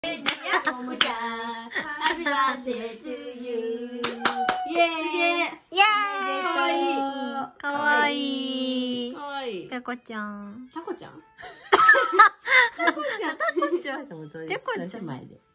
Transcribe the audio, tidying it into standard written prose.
ももちゃん、ハッピーバースデートゥーユー。イエーイ。 イエーイ。かわいい。 かわいい。 ペコちゃん。 タコちゃん。 タコちゃん。 タコちゃん。 ペコちゃん。 前で。